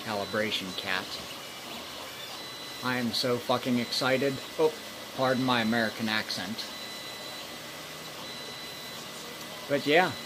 calibration cat. I am so fucking excited. Oh, pardon my American accent. But yeah,